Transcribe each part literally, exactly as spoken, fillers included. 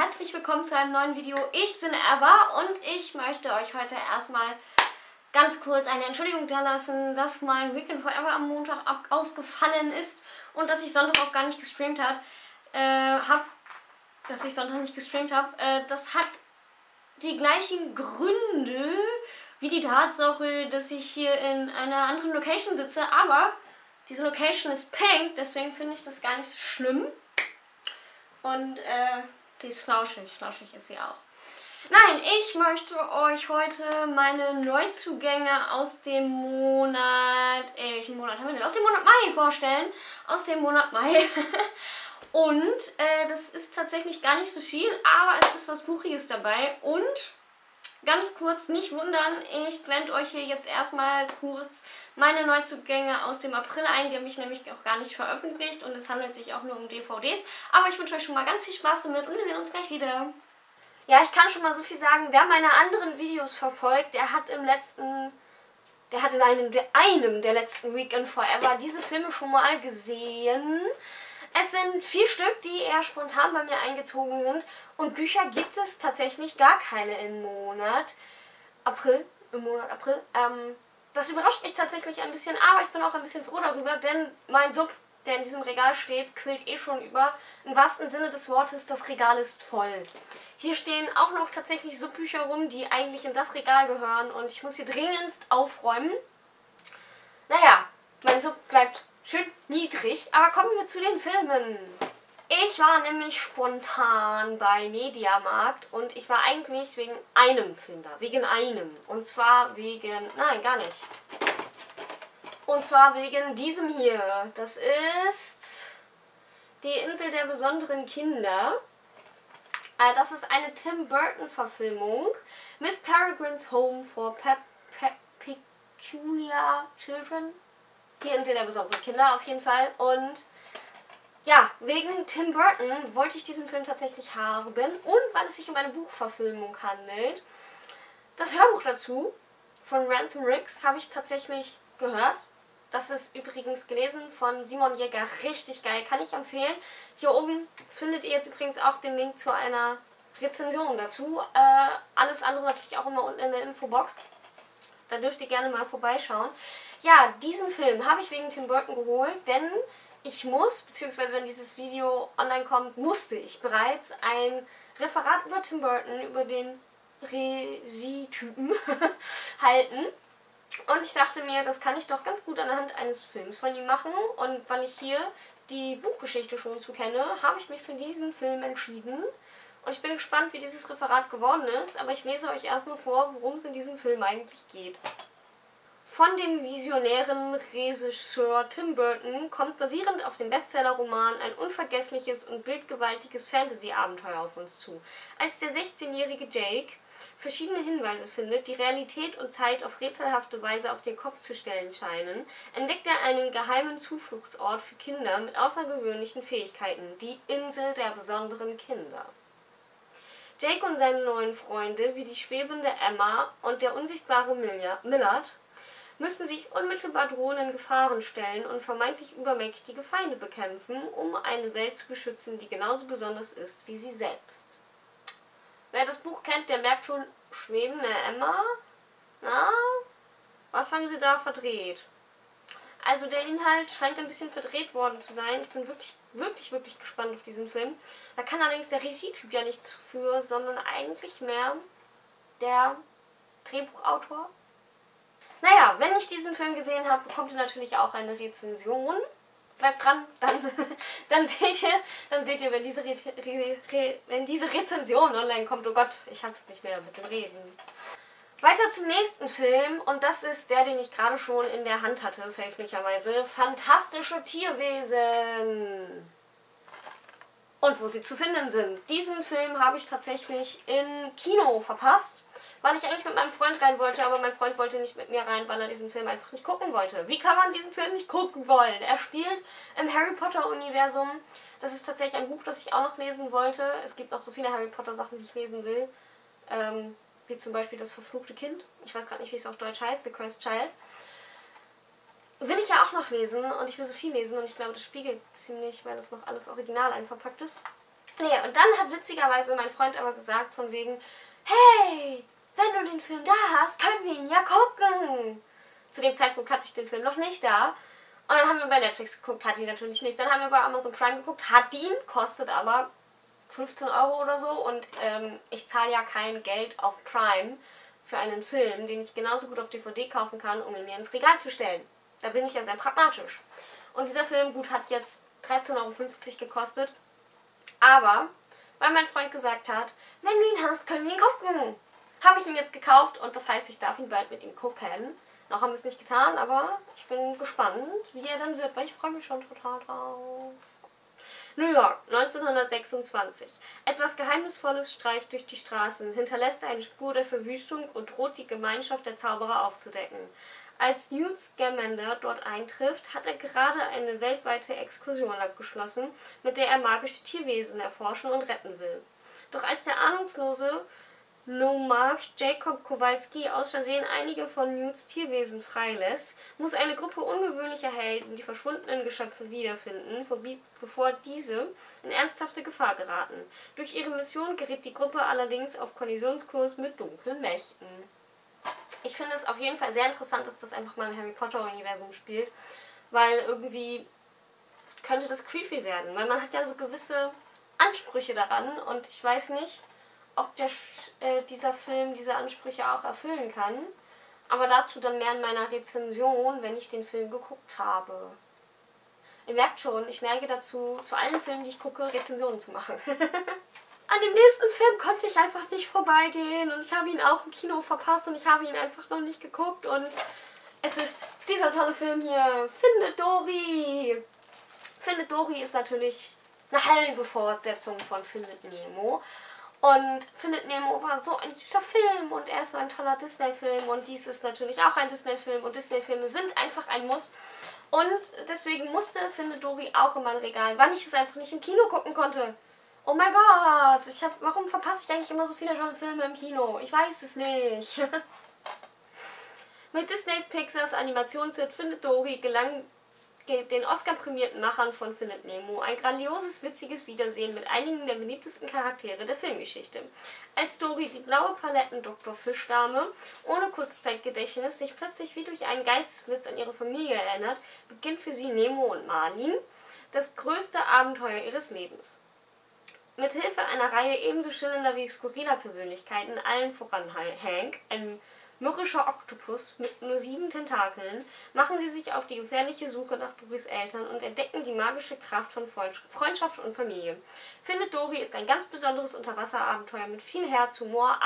herzlich willkommen zu einem neuen Video. Ich bin Eva und ich möchte euch heute erstmal ganz kurz eine Entschuldigung dalassen, dass mein Weekend Forever am Montag ausgefallen ist und dass ich Sonntag auch gar nicht gestreamt hat, äh, hab, dass ich Sonntag nicht gestreamt habe. Äh, das hat die gleichen Gründe wie die Tatsache, dass ich hier in einer anderen Location sitze, aber diese Location ist pink, deswegen finde ich das gar nicht so schlimm. Und äh, sie ist flauschig, flauschig ist sie auch. Nein, ich möchte euch heute meine Neuzugänge aus dem Monat, äh, welchen Monat haben wir denn? Aus dem Monat Mai vorstellen. Aus dem Monat Mai. Und äh, das ist tatsächlich gar nicht so viel, aber es ist was Buchiges dabei. Und ganz kurz, nicht wundern, ich blende euch hier jetzt erstmal kurz meine Neuzugänge aus dem April ein. Die habe ich nämlich auch gar nicht veröffentlicht und es handelt sich auch nur um D V Ds. Aber ich wünsche euch schon mal ganz viel Spaß damit und wir sehen uns gleich wieder. Ja, ich kann schon mal so viel sagen, wer meine anderen Videos verfolgt, der hat im letzten, der hat in einem, einem der letzten Weekend Forever diese Filme schon mal gesehen. Es sind vier Stück, die eher spontan bei mir eingezogen sind. Und Bücher gibt es tatsächlich gar keine im Monat April. Im Monat April. Ähm, das überrascht mich tatsächlich ein bisschen, aber ich bin auch ein bisschen froh darüber, denn mein Sub, der in diesem Regal steht, quillt eh schon über. Im wahrsten Sinne des Wortes, das Regal ist voll. Hier stehen auch noch tatsächlich Subbücher rum, die eigentlich in das Regal gehören. Und ich muss hier dringendst aufräumen. Naja, mein Sub bleibt schön niedrig, aber kommen wir zu den Filmen. Ich war nämlich spontan bei Mediamarkt und ich war eigentlich wegen einem Film da, wegen einem. Und zwar wegen, nein, gar nicht. Und zwar wegen diesem hier. Das ist Die Insel der besonderen Kinder. Das ist eine Tim Burton Verfilmung. Miss Peregrine's Home for Pe Pe Peculiar Children. Die Insel der besonderen Kinder auf jeden Fall. Und ja, wegen Tim Burton wollte ich diesen Film tatsächlich haben. Und weil es sich um eine Buchverfilmung handelt. Das Hörbuch dazu von Ransom Riggs habe ich tatsächlich gehört. Das ist übrigens gelesen von Simon Jäger. Richtig geil, kann ich empfehlen. Hier oben findet ihr jetzt übrigens auch den Link zu einer Rezension dazu. Äh, alles andere natürlich auch immer unten in der Infobox. Da dürft ihr gerne mal vorbeischauen. Ja, diesen Film habe ich wegen Tim Burton geholt, denn ich muss, beziehungsweise wenn dieses Video online kommt, musste ich bereits ein Referat über Tim Burton, über den Regietypen halten. Und ich dachte mir, das kann ich doch ganz gut anhand eines Films von ihm machen. Und weil ich hier die Buchgeschichte schon zu kenne, habe ich mich für diesen Film entschieden. Und ich bin gespannt, wie dieses Referat geworden ist, aber ich lese euch erstmal vor, worum es in diesem Film eigentlich geht. Von dem visionären Regisseur Tim Burton kommt basierend auf dem Bestseller-Roman ein unvergessliches und bildgewaltiges Fantasy-Abenteuer auf uns zu. Als der sechzehnjährige Jake verschiedene Hinweise findet, die Realität und Zeit auf rätselhafte Weise auf den Kopf zu stellen scheinen, entdeckt er einen geheimen Zufluchtsort für Kinder mit außergewöhnlichen Fähigkeiten, die Insel der besonderen Kinder. Jake und seine neuen Freunde, wie die schwebende Emma und der unsichtbare Millard, müssen sich unmittelbar drohenden Gefahren stellen und vermeintlich übermächtige Feinde bekämpfen, um eine Welt zu beschützen, die genauso besonders ist wie sie selbst. Wer das Buch kennt, der merkt schon, schwebende Emma? Na, was haben sie da verdreht? Also der Inhalt scheint ein bisschen verdreht worden zu sein. Ich bin wirklich, wirklich, wirklich gespannt auf diesen Film. Da kann allerdings der Regietyp ja nichts für, sondern eigentlich mehr der Drehbuchautor. Naja, wenn ich diesen Film gesehen habe, bekommt ihr natürlich auch eine Rezension. Bleibt dran, dann, dann, seht ihr, dann seht ihr, wenn diese, Re Re Re wenn diese Rezension online kommt. Oh Gott, ich hab's nicht mehr mit dem Reden. Weiter zum nächsten Film und das ist der, den ich gerade schon in der Hand hatte, fälschlicherweise. Fantastische Tierwesen. Und wo sie zu finden sind. Diesen Film habe ich tatsächlich im Kino verpasst, weil ich eigentlich mit meinem Freund rein wollte, aber mein Freund wollte nicht mit mir rein, weil er diesen Film einfach nicht gucken wollte. Wie kann man diesen Film nicht gucken wollen? Er spielt im Harry Potter-Universum. Das ist tatsächlich ein Buch, das ich auch noch lesen wollte. Es gibt noch so viele Harry Potter-Sachen, die ich lesen will. Ähm, wie zum Beispiel Das verfluchte Kind. Ich weiß gerade nicht, wie es auf Deutsch heißt. The Cursed Child. Will ich ja auch noch lesen und ich will so viel lesen und ich glaube, das spiegelt ziemlich, weil das noch alles original einverpackt ist. Nee, und dann hat witzigerweise mein Freund aber gesagt von wegen, hey, wenn du den Film da hast, können wir ihn ja gucken. Zu dem Zeitpunkt hatte ich den Film noch nicht da. Und dann haben wir bei Netflix geguckt, hat die natürlich nicht. Dann haben wir bei Amazon Prime geguckt, hat die ihn, kostet aber fünfzehn Euro oder so. Und ähm, ich zahle ja kein Geld auf Prime für einen Film, den ich genauso gut auf D V D kaufen kann, um ihn mir ins Regal zu stellen. Da bin ich ja sehr pragmatisch. Und dieser Film, gut, hat jetzt dreizehn Euro fünfzig gekostet. Aber, weil mein Freund gesagt hat, wenn du ihn hast, können wir ihn gucken. Habe ich ihn jetzt gekauft und das heißt, ich darf ihn bald mit ihm gucken. Noch haben wir es nicht getan, aber ich bin gespannt, wie er dann wird, weil ich freue mich schon total drauf. New York, neunzehnhundertsechsundzwanzig. Etwas Geheimnisvolles streift durch die Straßen, hinterlässt eine Spur der Verwüstung und droht die Gemeinschaft der Zauberer aufzudecken. Als Newt Scamander dort eintrifft, hat er gerade eine weltweite Exkursion abgeschlossen, mit der er magische Tierwesen erforschen und retten will. Doch als der ahnungslose Nomarch Jacob Kowalski aus Versehen einige von Newts Tierwesen freilässt, muss eine Gruppe ungewöhnlicher Helden die verschwundenen Geschöpfe wiederfinden, bevor diese in ernsthafte Gefahr geraten. Durch ihre Mission gerät die Gruppe allerdings auf Kollisionskurs mit dunklen Mächten. Ich finde es auf jeden Fall sehr interessant, dass das einfach mal im Harry Potter-Universum spielt, weil irgendwie könnte das creepy werden, weil man hat ja so gewisse Ansprüche daran und ich weiß nicht, ob der, äh, dieser Film diese Ansprüche auch erfüllen kann. Aber dazu dann mehr in meiner Rezension, wenn ich den Film geguckt habe. Ihr merkt schon, ich neige dazu, zu allen Filmen, die ich gucke, Rezensionen zu machen. An dem nächsten Film konnte ich einfach nicht vorbeigehen und ich habe ihn auch im Kino verpasst und ich habe ihn einfach noch nicht geguckt. Und es ist dieser tolle Film hier, Findet Dory. Findet Dory ist natürlich eine halbe Fortsetzung von Findet Nemo. Und Findet Nemo war so ein süßer Film und er ist so ein toller Disney-Film und dies ist natürlich auch ein Disney-Film und Disney-Filme sind einfach ein Muss. Und deswegen musste Findet Dory auch in mein Regal, weil ich es einfach nicht im Kino gucken konnte. Oh mein Gott, ich hab, warum verpasse ich eigentlich immer so viele tolle Filme im Kino? Ich weiß es nicht. Mit Disneys Pixars Animationshit Findet Dory gelang den Oscar-prämierten Machern von Findet Nemo ein grandioses, witziges Wiedersehen mit einigen der beliebtesten Charaktere der Filmgeschichte. Als Dory, die blaue Paletten-Doktor Fischdame, ohne Kurzzeitgedächtnis sich plötzlich wie durch einen Geistesblitz an ihre Familie erinnert, beginnt für sie Nemo und Marlin das größte Abenteuer ihres Lebens. Mit Hilfe einer Reihe ebenso schillernder wie skurriler Persönlichkeiten, allen voran Hank, ein mürrischer Oktopus mit nur sieben Tentakeln, machen sie sich auf die gefährliche Suche nach Dorys Eltern und entdecken die magische Kraft von Freundschaft und Familie. Findet Dory ist ein ganz besonderes Unterwasserabenteuer mit viel Herz, Humor,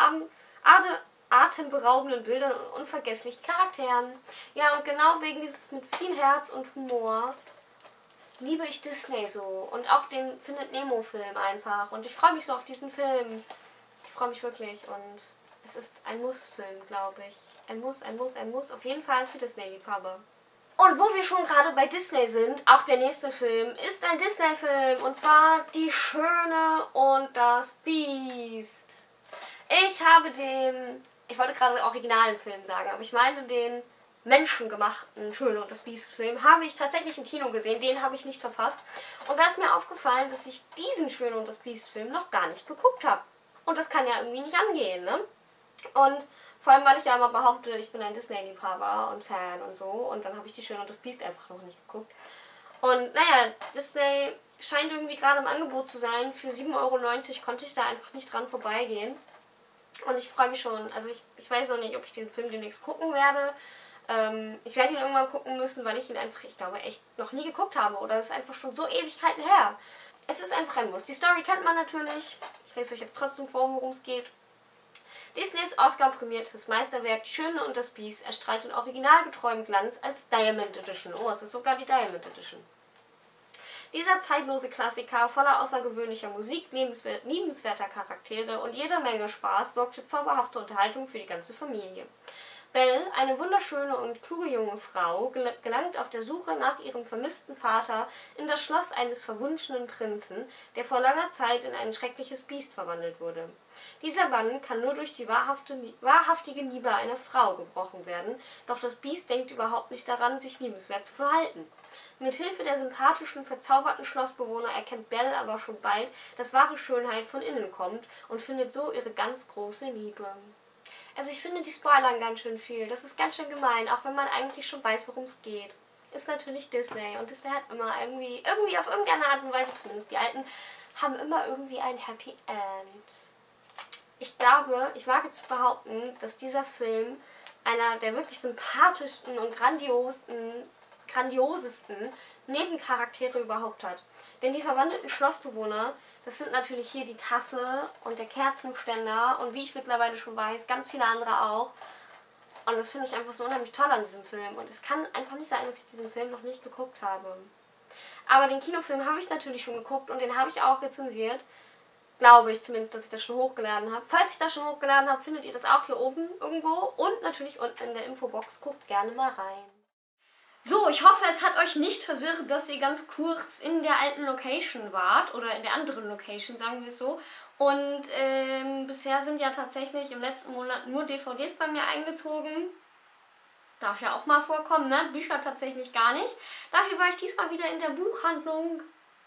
atemberaubenden Bildern und unvergesslichen Charakteren. Ja, und genau wegen dieses mit viel Herz und Humor liebe ich Disney so und auch den Findet Nemo-Film einfach. Und ich freue mich so auf diesen Film. Ich freue mich wirklich und es ist ein Muss-Film, glaube ich. Ein Muss, ein Muss, ein Muss. Auf jeden Fall für Disney-Liebhaber. Und wo wir schon gerade bei Disney sind, auch der nächste Film ist ein Disney-Film. Und zwar Die Schöne und das Biest. Ich habe den, ich wollte gerade originalen Film sagen, aber ich meine den menschengemachten Schöne und das Biest-Film habe ich tatsächlich im Kino gesehen. Den habe ich nicht verpasst. Und da ist mir aufgefallen, dass ich diesen Schöne und das Biest-Film noch gar nicht geguckt habe. Und das kann ja irgendwie nicht angehen, ne? Und vor allem, weil ich ja immer behaupte, ich bin ein Disney-Liebhaber und Fan und so. Und dann habe ich Die Schöne und das Biest einfach noch nicht geguckt. Und naja, Disney scheint irgendwie gerade im Angebot zu sein. Für sieben Euro neunzig konnte ich da einfach nicht dran vorbeigehen. Und ich freue mich schon. Also ich, ich weiß noch nicht, ob ich den Film demnächst gucken werde. Ähm, ich werde ihn irgendwann gucken müssen, weil ich ihn einfach, ich glaube, echt noch nie geguckt habe. Oder es ist einfach schon so Ewigkeiten her. Es ist einfach ein Muss. Die Story kennt man natürlich. Ich lese euch jetzt trotzdem vor, worum es geht. Disneys Oscar-prämiertes Meisterwerk Die Schöne und das Biest erstrahlt den originalgetreuen Glanz als Diamond Edition. Oh, es ist sogar die Diamond Edition. Dieser zeitlose Klassiker voller außergewöhnlicher Musik, liebenswerter Charaktere und jeder Menge Spaß sorgt für zauberhafte Unterhaltung für die ganze Familie. Belle, eine wunderschöne und kluge junge Frau, gelangt auf der Suche nach ihrem vermissten Vater in das Schloss eines verwunschenen Prinzen, der vor langer Zeit in ein schreckliches Biest verwandelt wurde. Dieser Bann kann nur durch die wahrhaftige Liebe einer Frau gebrochen werden, doch das Biest denkt überhaupt nicht daran, sich liebenswert zu verhalten. Mit Hilfe der sympathischen, verzauberten Schlossbewohner erkennt Belle aber schon bald, dass wahre Schönheit von innen kommt und findet so ihre ganz große Liebe. Also ich finde, die spoilern ganz schön viel. Das ist ganz schön gemein, auch wenn man eigentlich schon weiß, worum es geht. Ist natürlich Disney und Disney hat immer irgendwie, irgendwie auf irgendeine Art und Weise, zumindest die alten, haben immer irgendwie ein Happy End. Ich glaube, ich wage zu behaupten, dass dieser Film einer der wirklich sympathischsten und grandiosen, grandiosesten Nebencharaktere überhaupt hat. Denn die verwandelten Schlossbewohner, das sind natürlich hier die Tasse und der Kerzenständer und wie ich mittlerweile schon weiß, ganz viele andere auch. Und das finde ich einfach so unheimlich toll an diesem Film. Und es kann einfach nicht sein, dass ich diesen Film noch nicht geguckt habe. Aber den Kinofilm habe ich natürlich schon geguckt und den habe ich auch rezensiert. Glaube ich zumindest, dass ich das schon hochgeladen habe. Falls ich das schon hochgeladen habe, findet ihr das auch hier oben irgendwo. Und natürlich unten in der Infobox. Guckt gerne mal rein. So, ich hoffe, es hat euch nicht verwirrt, dass ihr ganz kurz in der alten Location wart. Oder in der anderen Location, sagen wir es so. Und ähm, bisher sind ja tatsächlich im letzten Monat nur D V Ds bei mir eingezogen. Darf ja auch mal vorkommen, ne? Bücher tatsächlich gar nicht. Dafür war ich diesmal wieder in der Buchhandlung.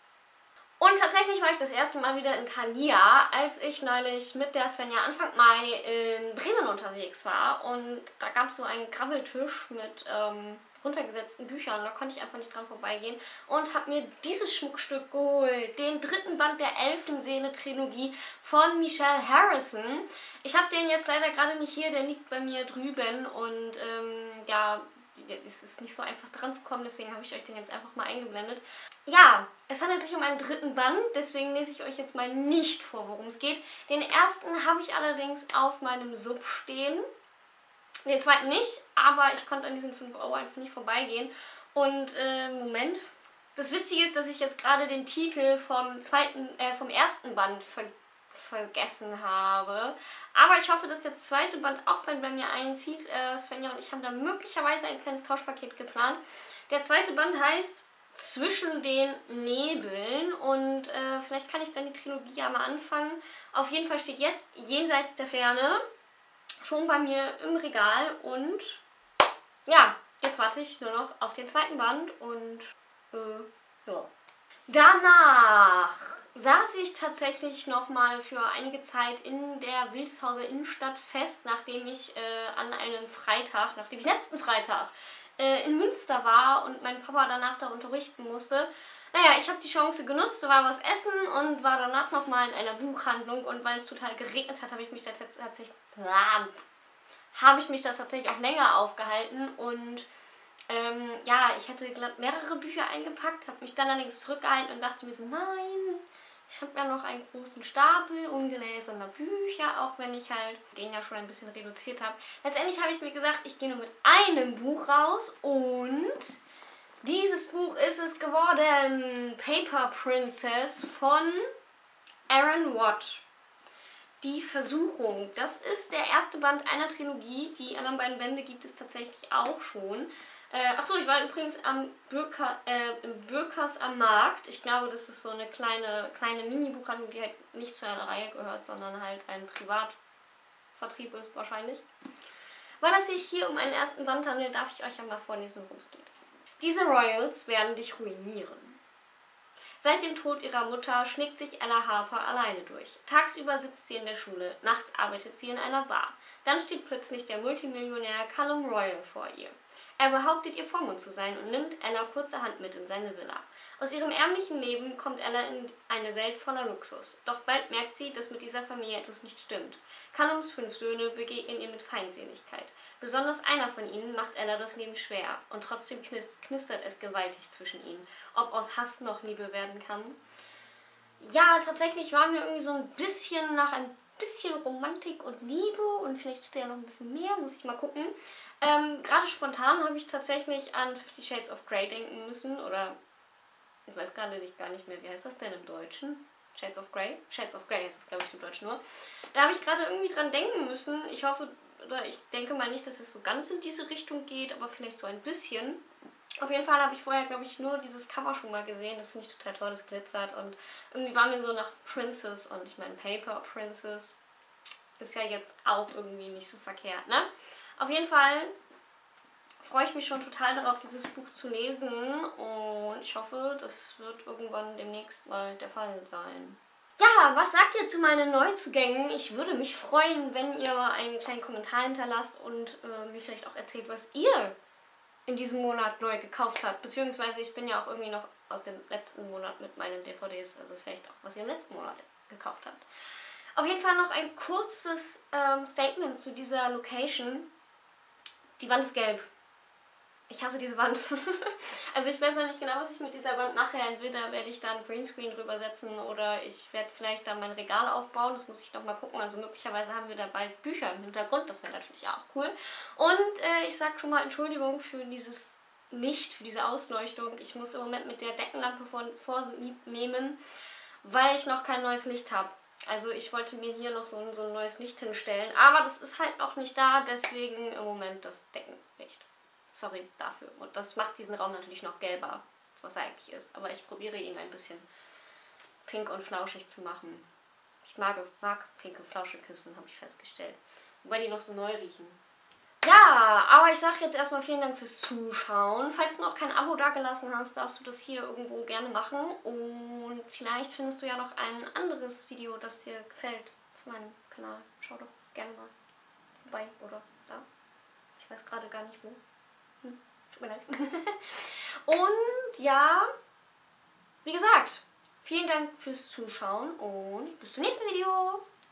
Und tatsächlich war ich das erste Mal wieder in Thalia, als ich neulich mit der Svenja Anfang Mai in Bremen unterwegs war. Und da gab es so einen Grabbeltisch mit ähm, runtergesetzten Büchern. Da konnte ich einfach nicht dran vorbeigehen und habe mir dieses Schmuckstück geholt. Den dritten Band der Elfenseele-Trilogie von Michelle Harrison. Ich habe den jetzt leider gerade nicht hier, der liegt bei mir drüben. Und ähm, ja, es ist nicht so einfach dran zu kommen, deswegen habe ich euch den jetzt einfach mal eingeblendet. Ja, es handelt sich um einen dritten Band, deswegen lese ich euch jetzt mal nicht vor, worum es geht. Den ersten habe ich allerdings auf meinem Sub stehen. Den zweiten nicht, aber ich konnte an diesen fünf Euro einfach nicht vorbeigehen. Und, äh, Moment. Das Witzige ist, dass ich jetzt gerade den Titel vom zweiten, äh, vom ersten Band ver vergessen habe. Aber ich hoffe, dass der zweite Band auch bei, bei mir einzieht. Äh, Svenja und ich haben da möglicherweise ein kleines Tauschpaket geplant. Der zweite Band heißt Zwischen den Nebeln und äh, vielleicht kann ich dann die Trilogie ja mal anfangen. Auf jeden Fall steht jetzt Jenseits der Ferne schon bei mir im Regal und ja, jetzt warte ich nur noch auf den zweiten Band und äh, ja. Danach saß ich tatsächlich nochmal für einige Zeit in der Wildeshauser Innenstadt fest, nachdem ich äh, an einem Freitag, nachdem ich letzten Freitag äh, in Münster war und mein Papa danach da unterrichten musste. Naja, ich habe die Chance genutzt, war was essen und war danach nochmal in einer Buchhandlung und weil es total geregnet hat, habe ich mich da tatsächlich habe ich mich da tatsächlich auch länger aufgehalten und ähm, ja, ich hatte glatt mehrere Bücher eingepackt, habe mich dann allerdings zurückgehalten und dachte mir so, nein, ich habe ja noch einen großen Stapel ungelesener Bücher, auch wenn ich halt den ja schon ein bisschen reduziert habe. Letztendlich habe ich mir gesagt, ich gehe nur mit einem Buch raus und dieses Buch ist es geworden, Paper Princess von Aaron Watt. Die Versuchung, das ist der erste Band einer Trilogie, die anderen beiden Bände gibt es tatsächlich auch schon. Äh, Achso, ich war übrigens am Bürker, äh, im Bürkers am Markt. Ich glaube, das ist so eine kleine, kleine Mini-Buchhandlung, die halt nicht zu einer Reihe gehört, sondern halt ein Privatvertrieb ist wahrscheinlich. Weil es sich hier um einen ersten Band handelt, darf ich euch ja mal vorlesen, worum es geht. Diese Royals werden dich ruinieren. Seit dem Tod ihrer Mutter schlägt sich Ella Harper alleine durch. Tagsüber sitzt sie in der Schule, nachts arbeitet sie in einer Bar. Dann steht plötzlich der Multimillionär Callum Royal vor ihr. Er behauptet, ihr Vormund zu sein und nimmt Ella kurzerhand mit in seine Villa. Aus ihrem ärmlichen Leben kommt Ella in eine Welt voller Luxus. Doch bald merkt sie, dass mit dieser Familie etwas nicht stimmt. Callums fünf Söhne begegnen ihr mit Feindseligkeit. Besonders einer von ihnen macht Ella das Leben schwer. Und trotzdem knistert es gewaltig zwischen ihnen. Ob aus Hass noch Liebe werden kann? Ja, tatsächlich war mir irgendwie so ein bisschen nach ein bisschen Romantik und Liebe und vielleicht ist da ja noch ein bisschen mehr, muss ich mal gucken. Ähm, gerade spontan habe ich tatsächlich an Fifty Shades of Grey denken müssen oder ich weiß gerade nicht, gar nicht mehr, wie heißt das denn im Deutschen? Shades of Grey? Shades of Grey heißt das, glaube ich, im Deutschen nur. Da habe ich gerade irgendwie dran denken müssen. Ich hoffe, oder ich denke mal nicht, dass es so ganz in diese Richtung geht, aber vielleicht so ein bisschen. Auf jeden Fall habe ich vorher, glaube ich, nur dieses Cover schon mal gesehen. Das finde ich total toll, das glitzert. Und irgendwie war mir so nach Princess und ich meine Paper Princess ist ja jetzt auch irgendwie nicht so verkehrt, ne? Auf jeden Fall freue ich mich schon total darauf, dieses Buch zu lesen. Und ich hoffe, das wird irgendwann demnächst mal der Fall sein. Ja, was sagt ihr zu meinen Neuzugängen? Ich würde mich freuen, wenn ihr einen kleinen Kommentar hinterlasst und äh, mir vielleicht auch erzählt, was ihr in diesem Monat neu gekauft habt. Beziehungsweise ich bin ja auch irgendwie noch aus dem letzten Monat mit meinen D V Ds, also vielleicht auch, was ihr im letzten Monat gekauft habt. Auf jeden Fall noch ein kurzes ähm, Statement zu dieser Location. Die Wand ist gelb. Ich hasse diese Wand. Also ich weiß noch nicht genau, was ich mit dieser Wand mache. Entweder werde ich da ein Greenscreen drüber setzen oder ich werde vielleicht da mein Regal aufbauen. Das muss ich noch mal gucken. Also möglicherweise haben wir da bald Bücher im Hintergrund. Das wäre natürlich auch cool. Und äh, ich sage schon mal Entschuldigung für dieses Licht, für diese Ausleuchtung. Ich muss im Moment mit der Deckenlampe vorlieb nehmen, weil ich noch kein neues Licht habe. Also ich wollte mir hier noch so ein, so ein neues Licht hinstellen. Aber das ist halt noch nicht da. Deswegen im Moment das Deckenlicht. Sorry dafür. Und das macht diesen Raum natürlich noch gelber, was er eigentlich ist. Aber ich probiere ihn ein bisschen pink und flauschig zu machen. Ich mag, mag pinke Flauschekissen, habe ich festgestellt. Wobei die noch so neu riechen. Ja, aber ich sage jetzt erstmal vielen Dank fürs Zuschauen. Falls du noch kein Abo dagelassen hast, darfst du das hier irgendwo gerne machen. Und vielleicht findest du ja noch ein anderes Video, das dir gefällt auf meinem Kanal. Schau doch gerne mal vorbei oder da. Ich weiß gerade gar nicht wo. Tut mir leid. Und ja, wie gesagt, vielen Dank fürs Zuschauen und bis zum nächsten Video.